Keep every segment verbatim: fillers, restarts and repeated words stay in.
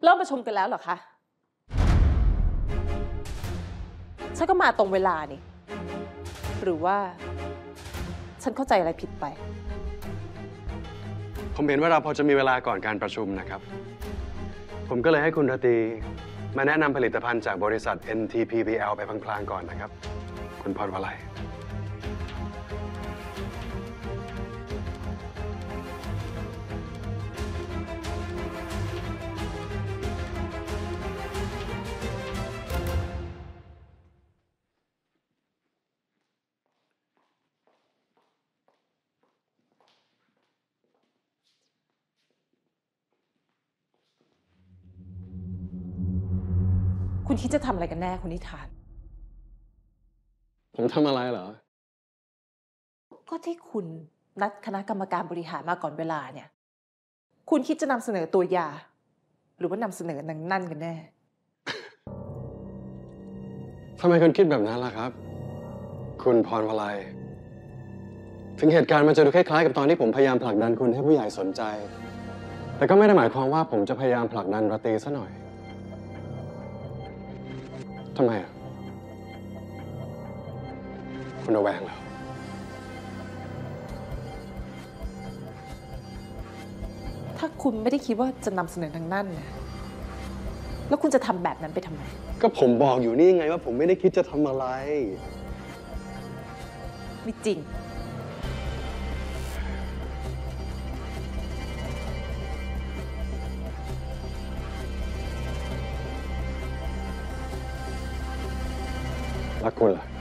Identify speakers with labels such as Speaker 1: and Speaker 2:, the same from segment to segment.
Speaker 1: เริ่มประชุมกันแล้วเหรอคะฉันก็มาตรงเวลานี่หรือว่าฉันเข้าใจอะไรผิดไป
Speaker 2: ผมเห็นว่าเราพอจะมีเวลาก่อนการประชุมนะครับผมก็เลยให้คุณราตรีมาแนะนำผลิตภัณฑ์จากบริษัท เอ็น ที พี พี แอล ไปพลางๆก่อนนะครับคุณพรวลัย
Speaker 1: คุณคิดจะทำอะไรกันแน่คุณนิทาน
Speaker 2: ผมทำอะไรเหรอ
Speaker 1: ก็ที่คุณนัดคณะกรรมการบริหารมาก่อนเวลาเนี่ยคุณคิดจะนำเสนอตัวยาหรือว่านำเสนอนางนั่นกันแน่
Speaker 2: ทำไมคุณคิดแบบนั้นล่ะครับคุณพรวลัยถึงเหตุการณ์มันจะดูคล้ายๆกับตอนที่ผมพยายามผลักดันคุณให้ผู้ใหญ่สนใจแต่ก็ไม่ได้หมายความว่าผมจะพยายามผลักดันราตรีซะหน่อยทำไมอ่ะคุณระแวงเหรอ
Speaker 1: ถ้าคุณไม่ได้คิดว่าจะนำเสนอนางนั่นนะแล้วคุณจะทำแบบนั้นไปทำไม
Speaker 2: ก็ผมบอกอยู่นี่ไงว่าผมไม่ได้คิดจะทำอะไร
Speaker 1: ไม่จริง
Speaker 2: แล้วคุณล่ะ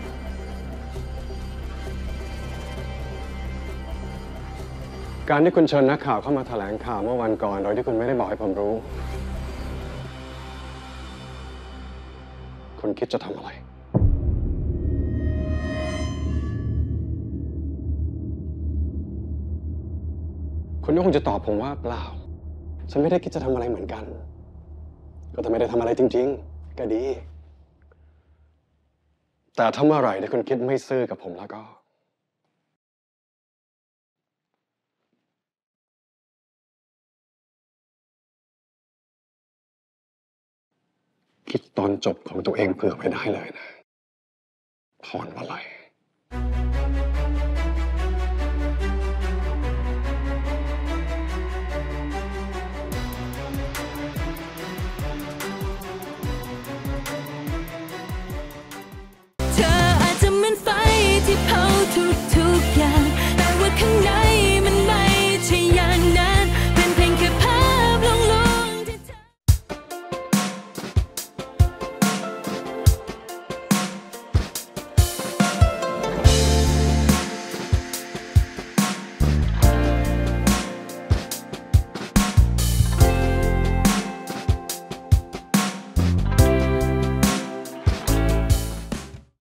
Speaker 2: การที่คุณเชิญนักข่าวเข้ามาแถลงข่าวเมื่อวันก่อนโดยที่คุณไม่ได้บอกให้ผมรู้คุณคิดจะทำอะไรคุณก็คงจะตอบผมว่าเปล่าฉันไม่ได้คิดจะทำอะไรเหมือนกันก็ถ้าไม่ได้ทำอะไรจริงๆก็ดีแต่ถ้าเมื่อไหร่ที่คุณคิดไม่ซื่อกับผมแล้วก็คิดตอนจบของตัวเองเผื่อไว้ได้เลยนะพรวลัย